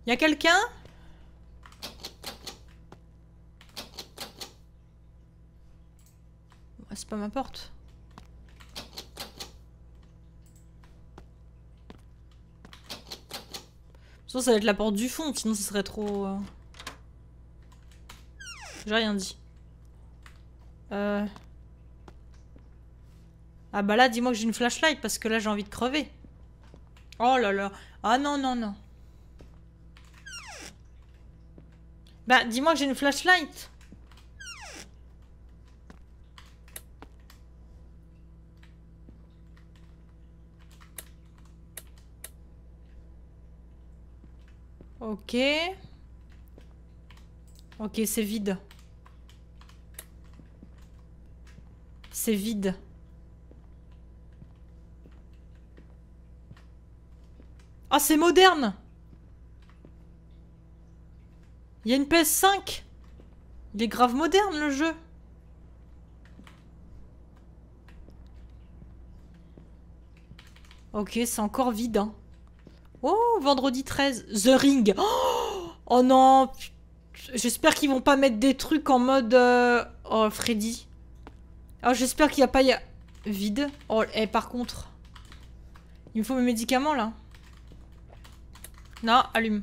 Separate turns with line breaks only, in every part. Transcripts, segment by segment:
Y'a quelqu'un? C'est pas ma porte. Sinon ça va être la porte du fond, sinon ce serait trop... J'ai rien dit. Ah bah là, dis-moi que j'ai une flashlight parce que là j'ai envie de crever. Oh là là. Ah non, non, non. Bah dis-moi que j'ai une flashlight. Ok. Ok, c'est vide. C'est vide. Ah, c'est moderne! Il y a une PS5! Il est grave moderne le jeu! Ok, c'est encore vide. Hein. Oh, vendredi 13. The Ring! Oh non! J'espère qu'ils vont pas mettre des trucs en mode... Oh, Freddy. Oh, j'espère qu'il n'y a pas... Vide. Oh, et par contre... Il me faut mes médicaments, là. Non, allume.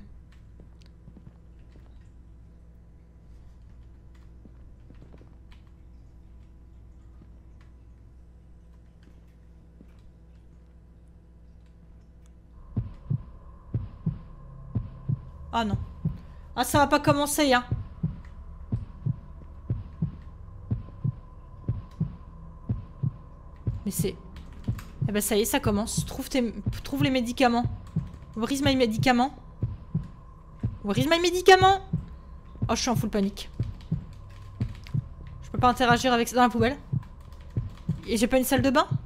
Ah non. Ah, ça va pas commencer, hein. Mais c'est... Eh ben ça y est, ça commence. Trouve les médicaments. Where is my médicament? Where is my médicament? Oh, je suis en full panique. Je peux pas interagir avec ça dans la poubelle. Et j'ai pas une salle de bain?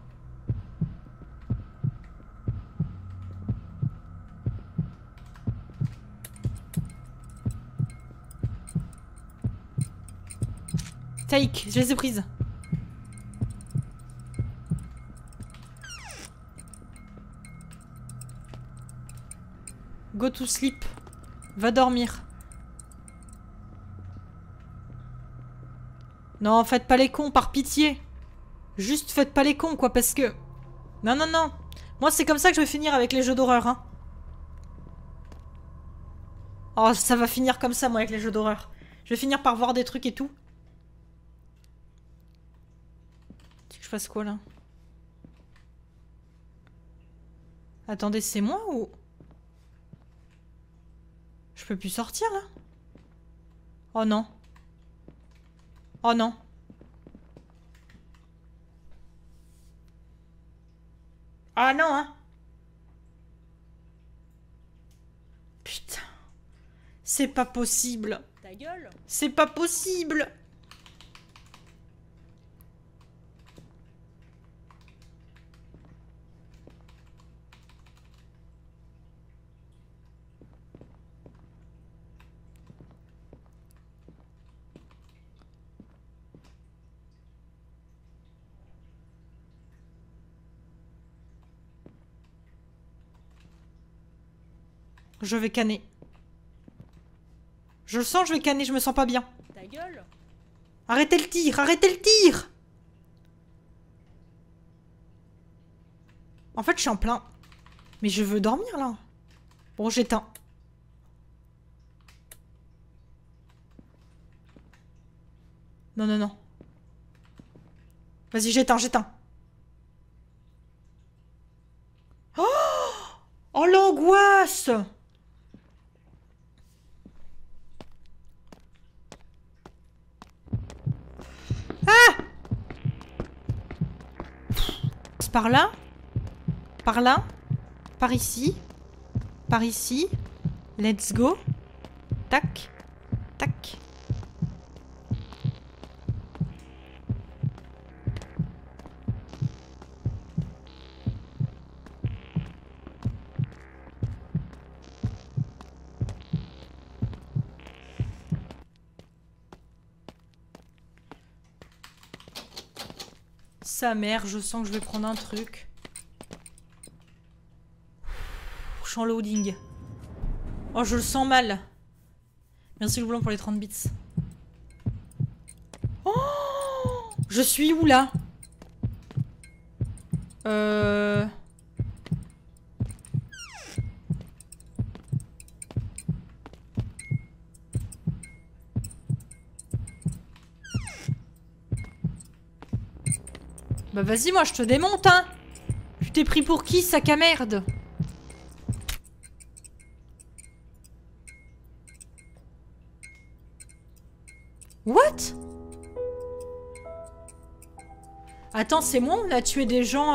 Take, je les ai prises. Go to sleep. Va dormir. Non, faites pas les cons, par pitié. Juste faites pas les cons, quoi, parce que... Non, non, non. Moi, c'est comme ça que je vais finir avec les jeux d'horreur, hein. Oh, ça va finir comme ça, moi, avec les jeux d'horreur. Je vais finir par voir des trucs et tout. Tu veux que je fasse quoi, là? Attendez, c'est moi ou... Je peux plus sortir, là? Oh non. Oh non. Ah non, hein. Putain. C'est pas possible.
Ta gueule.
C'est pas possible. Je vais canner. Je le sens, je vais canner, je me sens pas bien.
Ta gueule.
Arrêtez le tir, arrêtez le tir. En fait, je suis en plein... Mais je veux dormir, là. Bon, j'éteins. Non, non, non. Vas-y, j'éteins, j'éteins. Oh, oh l'angoisse. Ah! Par là? Par là? Par ici? Par ici? Let's go. Tac. Tac. Sa mère, je sens que je vais prendre un truc. Je suis en loading. Oh, je le sens mal. Merci le blanc pour les 30 bits. Oh, je suis où là? Bah vas-y, moi je te démonte, hein. Tu t'es pris pour qui, sac à merde? What? Attends, c'est moi, on a tué des gens,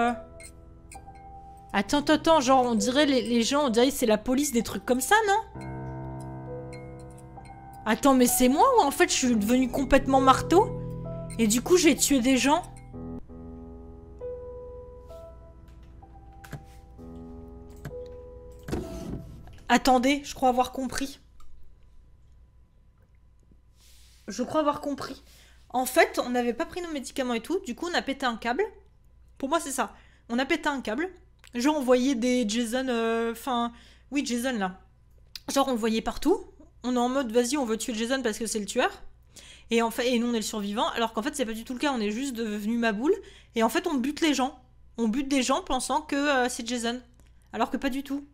Attends, genre on dirait les gens, on dirait c'est la police, des trucs comme ça, non? Attends, mais c'est moi ou en fait je suis devenue complètement marteau? Et du coup j'ai tué des gens? Attendez, je crois avoir compris. Je crois avoir compris. En fait, on n'avait pas pris nos médicaments et tout, du coup on a pété un câble. Pour moi c'est ça. On a pété un câble. Genre on voyait des Jason, enfin... oui, Jason là. Genre on le voyait partout. On est en mode vas-y, on veut tuer Jason parce que c'est le tueur. Et en fait, et nous on est le survivant. Alors qu'en fait c'est pas du tout le cas, on est juste devenu ma boule. Et en fait on bute les gens. On bute des gens pensant que c'est Jason. Alors que pas du tout.